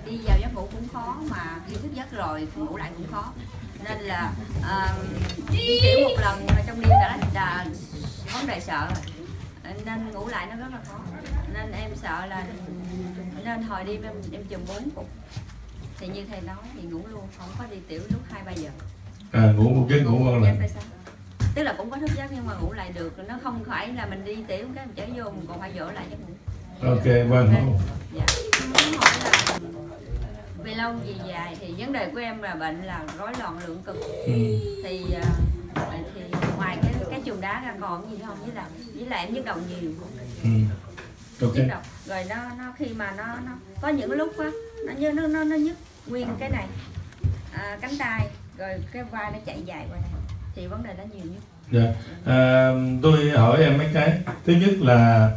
đi vào giấc ngủ cũng khó, mà khi thức giấc rồi ngủ lại cũng khó, nên là kiểu một lần trong đêm đã vấn đề sợ rồi, nên ngủ lại nó rất là khó, nên em sợ là nên hồi đêm em chùm 4 cục thì như thầy nói thì ngủ luôn, không có đi tiểu lúc 2-3 giờ. Ngủ một giấc ngủ ngon lành. Tức là cũng có thức giấc nhưng mà ngủ lại được, nó không phải là mình đi tiểu cái mình trở vô mình còn phải dỗ lại giấc ngủ. Ok, vâng. Dạ. Muốn hỏi là về lâu về dài thì vấn đề của em là bệnh là rối loạn lượng cực. Thì ngoài cái chùm đá ra còn gì không, với lại em nhức đầu nhiều. Ok. Nhức đầu. Rồi nó khi mà nó có những lúc á nó nhức nguyên cái này, cánh tay, rồi cái vai nó chạy dài qua đây thì vấn đề đó nhiều nhất. Dạ. Tôi hỏi em mấy cái. Thứ nhất là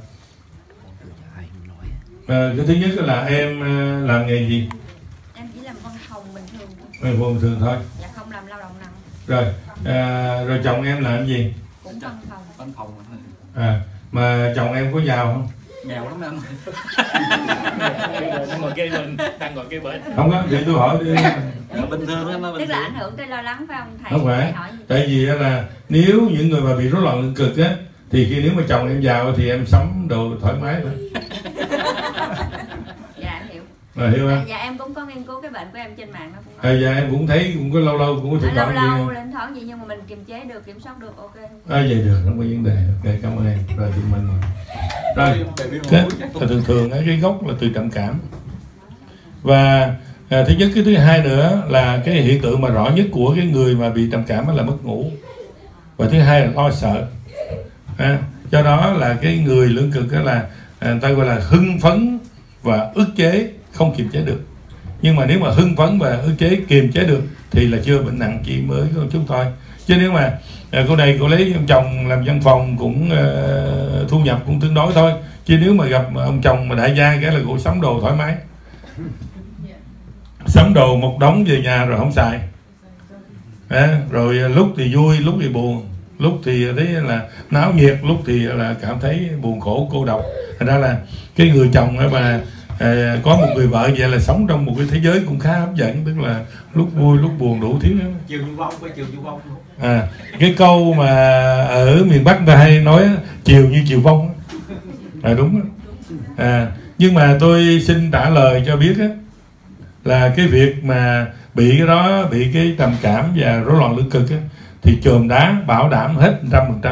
cái thứ nhất là em làm nghề gì? Em chỉ làm văn phòng bình thường thôi. Bình thường thôi. Dạ, không làm lao động nặng. Rồi, rồi chồng em làm gì? Cũng văn phòng. Văn phòng. Mà chồng em có giàu không? Nghèo lắm em. Ngồi kia mình đang ngồi kia bên. Không có, vậy tôi hỏi đi. Bình thường em. Tức là ảnh hưởng tới lo lắng phải không thầy? Không phải. Hỏi Tại vì là nếu những người mà bị rối loạn lượng cực á thì nếu mà chồng em giàu thì em sắm đồ thoải mái thôi. Dạ em hiểu. Hiểu không? Dạ em cũng có nghiên cứu cái bệnh của em trên mạng nó cũng. Dạ em cũng thấy cũng có lâu cũng có thỉnh thoảng lâu lên thoáng gì nhưng mà mình kiềm chế được, kiểm soát được, ok. Vậy được, không có vấn đề. Ok, cảm ơn em. Rồi thì mình rồi thường cái gốc là từ trầm cảm. Và thứ nhất, cái thứ hai nữa là cái hiện tượng mà rõ nhất của cái người mà bị trầm cảm là mất ngủ, và thứ hai là lo sợ. Do đó là cái người lượng cực đó là người ta gọi là hưng phấn và ức chế, không kiềm chế được. Nhưng mà nếu mà hưng phấn và ức chế kiềm chế được thì là chưa bệnh nặng, chỉ mới có chút thôi. Chứ nếu mà cô này cô lấy ông chồng làm văn phòng cũng thu nhập cũng tương đối thôi, chứ nếu mà gặp ông chồng mà đại gia cái là cô sắm đồ thoải mái, sắm đồ một đống về nhà rồi không xài. Rồi lúc thì vui, lúc thì buồn, lúc thì thấy là náo nhiệt, lúc thì là cảm thấy buồn khổ cô độc. Thành ra là cái người chồng mà có một người vợ vậy là sống trong một cái thế giới cũng khá hấp dẫn, tức là lúc vui lúc buồn đủ thứ. Chiều du vong với chiều du vong. Cái câu mà ở miền Bắc người ta hay nói chiều như chiều vong đúng. Nhưng mà tôi xin trả lời cho biết là cái việc mà bị cái đó, bị cái trầm cảm và rối loạn lượng cực thì chườm đá bảo đảm hết 100%.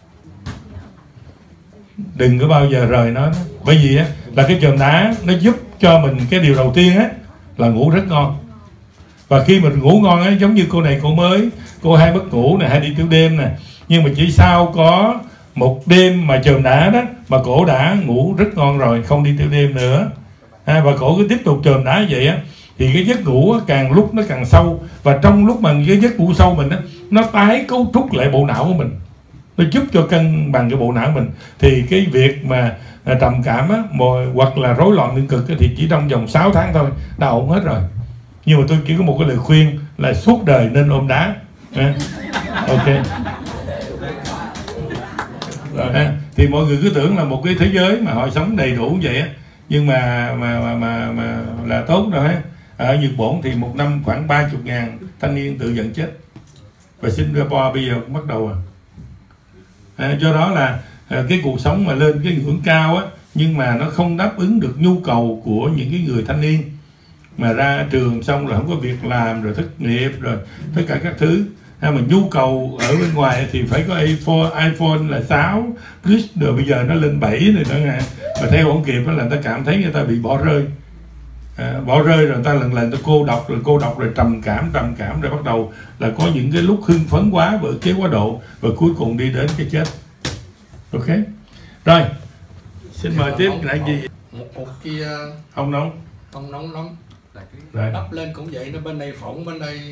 Đừng có bao giờ rời nó. Bởi vì là cái chườm đá nó giúp cho mình cái điều đầu tiên là ngủ rất ngon. Và khi mình ngủ ngon giống như cô này, cô hay mất ngủ nè, hay đi tiểu đêm nè, nhưng mà chỉ sau có một đêm mà chườm đá đó mà cổ đã ngủ rất ngon rồi, không đi tiểu đêm nữa. Và cổ cứ tiếp tục chườm đá vậy thì cái giấc ngủ càng lúc nó càng sâu, và trong lúc mà cái giấc ngủ sâu mình nó tái cấu trúc lại bộ não của mình, nó giúp cho cân bằng cái bộ não của mình. Thì cái việc mà trầm cảm hoặc là rối loạn lượng cực thì chỉ trong vòng 6 tháng thôi đã ổn hết rồi. Nhưng mà tôi chỉ có một cái lời khuyên là suốt đời nên ôm đá. Ok. Rồi, thì mọi người cứ tưởng là một cái thế giới mà họ sống đầy đủ vậy nhưng mà là tốt rồi. Ở Nhật Bản thì một năm khoảng 30.000 thanh niên tự dẫn chết, và Singapore bây giờ cũng bắt đầu do đó là cái cuộc sống mà lên cái ngưỡng cao nhưng mà nó không đáp ứng được nhu cầu của những cái người thanh niên mà ra trường xong rồi không có việc làm, rồi thất nghiệp, rồi tất cả các thứ. Mà nhu cầu ở bên ngoài thì phải có iPhone là 6 Plus, rồi bây giờ nó lên 7 rồi nữa nè, mà theo không kịp là người ta cảm thấy người ta bị bỏ rơi. Rồi người ta lần người ta cô độc rồi trầm cảm rồi bắt đầu là có những cái lúc hưng phấn quá và kéo quá độ, và cuối cùng đi đến cái chết. Ok. Rồi xin mời tiếp lại gì. Một cục kia không nóng lắm. Rồi. Đắp lên cũng vậy, nó bên đây phỏng, bên đây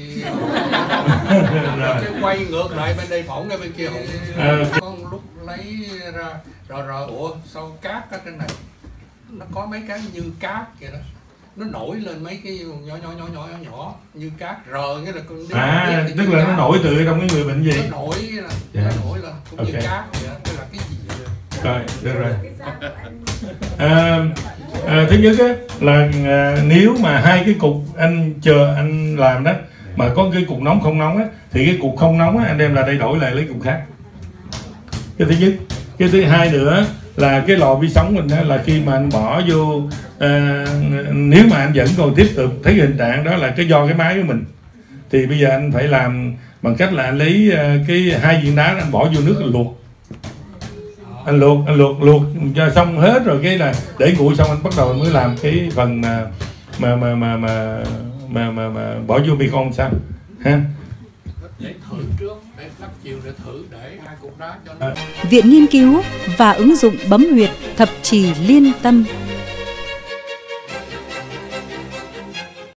cái quay ngược lại, bên đây phỏng, cái bên kia phỏng. Có một lúc lấy ra rồi ủa sao cát ở trên này nó có mấy cái như cát vậy đó, nó nổi lên mấy cái nhỏ như cát rờ, nghĩa là tức là nó nổi từ trong cái người bệnh gì, nó nổi lên cũng như cát vậy đó. Tức là cái gì vậy? Rồi được rồi. Thứ nhất á, là nếu mà hai cái cục anh làm đó mà có cái cục nóng không nóng á, thì cái cục không nóng á, anh đem là đây đổi lại lấy cục khác. Cái thứ nhất. Cái thứ hai nữa là cái lò vi sóng mình đó, là khi mà anh bỏ vô nếu mà anh vẫn còn tiếp tục thấy hình trạng đó là do cái máy của mình, thì bây giờ anh phải làm bằng cách là anh lấy cái 2 viên đá anh bỏ vô nước anh luộc. Anh luộc cho xong hết rồi, cái là để nguội xong anh bắt đầu mới làm cái phần mà bỏ vô bacon sao ha. Để thử trước, để lắp chiều để thử, để 2 cục đá cho nó. Viện Nghiên cứu và ứng dụng bấm huyệt thập trì Liên Tâm